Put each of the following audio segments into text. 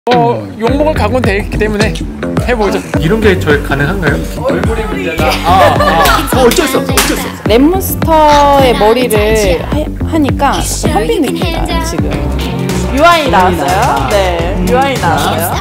욕먹을 각오는 돼 있기 때문에 해보죠. 이런 게 저희 가능한가요? 얼굴이 문제다. 어쩔 수 없어. 랩몬스터의 머리를 하니까 현빈 느낌이 나요 지금. UI 나왔어요? 네, UI 나왔어요.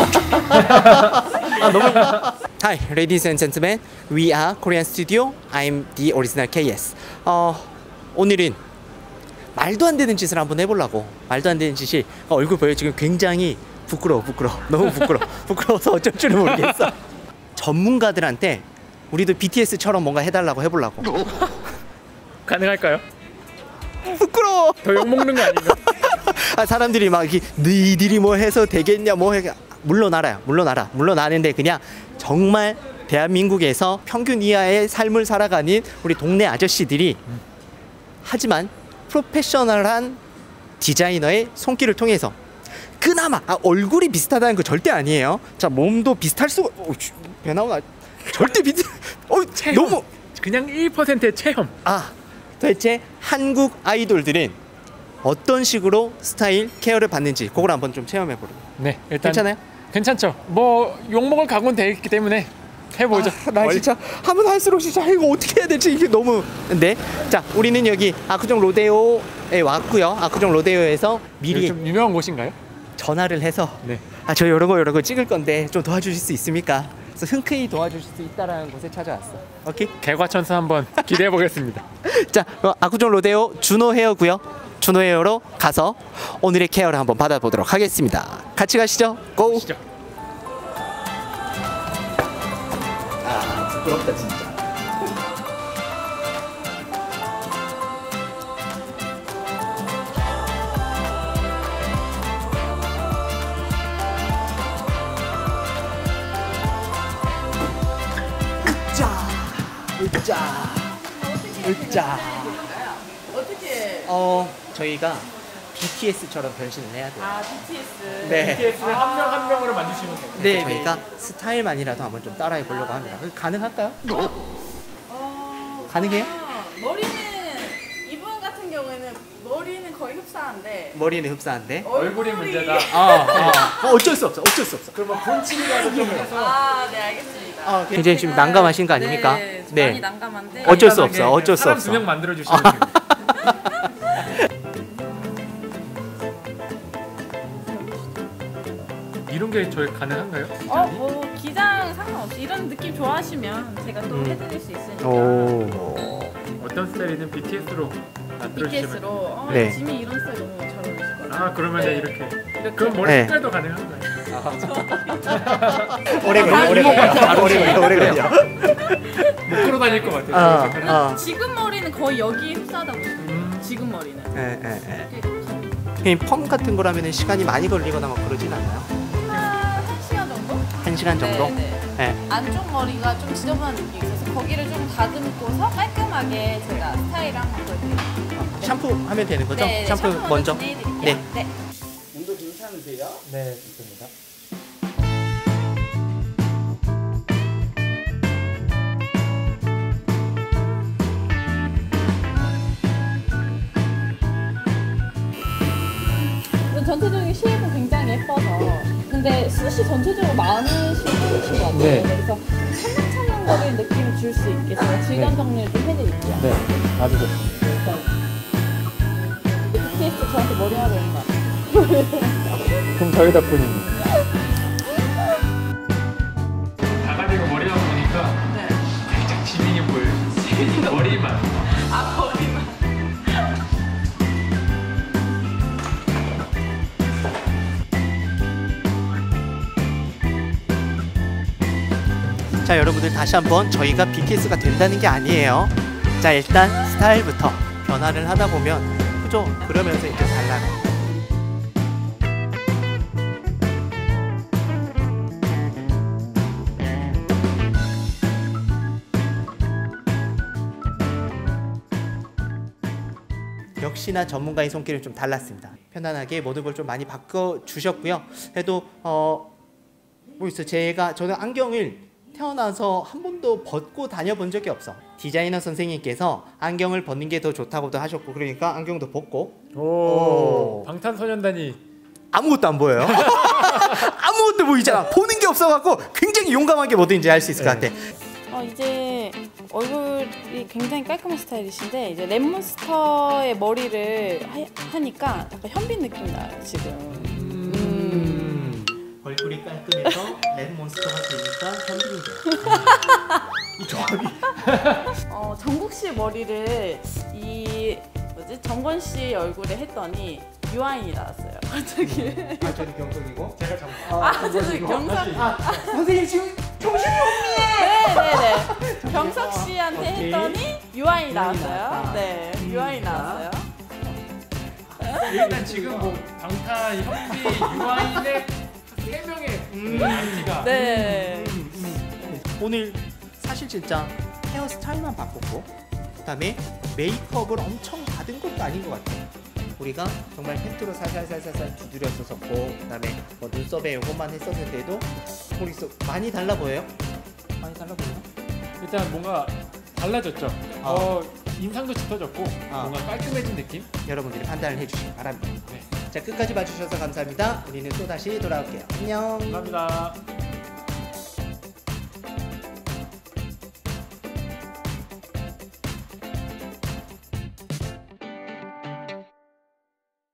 Hi, ladies and gentlemen. We are Korean Studio. I'm the original KS. 오늘은 말도 안 되는 짓을 한번 해보려고. 말도 안 되는 짓이 얼굴 보여. 지금 굉장히 부끄러워. 너무 부끄러워서 어쩔 줄을 모르겠어. 전문가들한테 우리도 BTS처럼 뭔가 해달라고 해보려고. 가능할까요? 부끄러워. 더 욕먹는 거 아닌가? 사람들이 막 너희들이 뭐 해서 되겠냐 뭐 해. 물러나는데 그냥 정말 대한민국에서 평균 이하의 삶을 살아가는 우리 동네 아저씨들이 하지만 프로페셔널한 디자이너의 손길을 통해서 그나마 얼굴이 비슷하다는 거 절대 아니에요. 자, 몸도 비슷할 수가 배 나오나 절대 너무 그냥 1%의 체험. 도대체 한국 아이돌들은 어떤 식으로 스타일 케어를 받는지 그걸 한번 좀 체험해 보려고. 네, 일단 괜찮아요? 괜찮죠. 뭐 욕먹을 각오는 돼 있기 때문에 해보죠. 나 진짜 하면 할수록 진짜 이거 어떻게 해야 될지 이게 너무. 네, 자, 우리는 여기 압구정 로데오에 왔고요. 압구정 로데오에서 미리 좀 유명한 곳인가요? 전화를 해서 네. 저 이런 거 찍을 건데 좀 도와주실 수 있습니까? 그래서 흔쾌히 도와주실 수 있다라는 곳에 찾아왔어. 오케이? 개과천수 한번 기대해 보겠습니다. 자, 압구정 로데오 준호 헤어고요. 준호 헤어로 가서 오늘의 케어를 한번 받아보도록 하겠습니다. 같이 가시죠. 고! 가시죠. 부럽다 진짜. 으짜. 어떻게? 저희가 BTS처럼 변신을 해야 돼요. BTS. 네. BTS 한 명 한 명으로 만드시면 돼요. 네, 저희가 스타일만이라도 한번 좀 따라해 보려고 합니다. 가능할까요? 가능해요? 머리는 이분 같은 경우에는 머리는 거의 흡사한데 머리는 흡사한데 얼굴이 문제다. 어쩔 수 없어. 그러면 본친이라도 좀 해서. 네, 알겠습니다. 굉장히 지금 난감하신 거 아닙니까? 네, 많이 난감한데. 어쩔 수 없어. 사람 2명 만들어 주시면 돼요. 이런 게 저희 가능한가요? 뭐 기장 상관없이 이런 느낌 좋아하시면 제가 또 해드릴 수 있으니까. 어떤 스타일이든 BTS로 만들어 주시면. BTS로. 네. 지미 이런 스타일 너무 잘 어울리실 것 같아요. 그러면 네. 이렇게. 그럼 머리 네. 색깔도 가능한가요? 오래 걸려. 못 걸어 다닐 것 같아요. 지금 머리는 거의 여기 흡사하다고 보시면 지금 머리는. 펌 같은 거라면 시간이 많이 걸리거나 막 그러진 않나요? 한 1시간 정도? 1시간 정도? 네. 안쪽 머리가 좀 지저분한 느낌이 있어서 거기를 좀 다듬고서 깔끔하게 제가 스타일을 한번 보여드릴게요. 샴푸 하면 되는 거죠? 네, 샴푸 먼저? 진행해드릴게요. 네. 몸도 괜찮으세요? 네, 좋습니다. 전체적인 쉐입은 굉장히 예뻐서 근데 숱이 전체적으로 많으신 분이신 것 같아요. 네. 그래서 찰랑찰랑거리는 느낌을 줄 수 있게 제가 질감 정리를 좀 해드릴게요. 네, 아주 좋습니다. BTS 저한테 머리 하러 온 거 같아요. 그럼 저희 덕분입니다. 다 가지고 머리 하고 보니까 살짝 지민이 보여요. 머리만. 머리만. 자, 여러분들 다시 한번 저희가 BTS가 된다는 게 아니에요. 자, 일단 스타일부터 변화를 하다 보면 그죠? 그러면서 이제 달라요. 역시나 전문가의 손길은 좀 달랐습니다. 편안하게 모든 걸 좀 많이 바꿔주셨고요. 그래도 뭐 있어, 저는 안경을 태어나서 한 번도 벗고 다녀본 적이 없어. 디자이너 선생님께서 안경을 벗는 게 더 좋다고도 하셨고, 그러니까 안경도 벗고. 오. 방탄소년단이 아무것도 안 보여요. 아무것도 보이잖아. 보는 게 없어갖고 굉장히 용감하게 뭐든지 할 수 있을 것 같아. 이제 얼굴이 굉장히 깔끔한 스타일이신데 이제 랩몬스터의 머리를 하니까 약간 현빈 느낌 나요 지금. 얼굴이 깔끔해서 랩몬스터가 되니까 현빈이 돼요. 이 조합이. 정국 씨 머리를 정권 씨 얼굴에 했더니 유아인이 나왔어요. 갑자기. 저는 경석이고 제가 정. 죄송해요. 경석. 선생님 지금 정신이 네네네. 경석 씨한테 오케이. 했더니 유아인이 나왔어요. 나왔다. 네, 유아인이 나왔어요. 일단 지금 뭐 방탄, 현비, 유아인의 3명의 아티가 네. 오늘 사실 진짜 헤어스타일만 바꿨고 그다음에 메이크업을 엄청 받은 것도 아닌 것 같아요. 우리가 정말 팬트로 살살살살 두드렸었고 그다음에 뭐 눈썹에 요것만 했었는데도 우리 많이 달라 보여요? 많이 달라 보여요? 일단 뭔가 달라졌죠. 인상도 짙어졌고 뭔가 깔끔해진 느낌? 여러분들이 판단을 해주시기 바랍니다. 네. 자, 끝까지 봐주셔서 감사합니다. 우리는 또 다시 돌아올게요. 안녕. 감사합니다.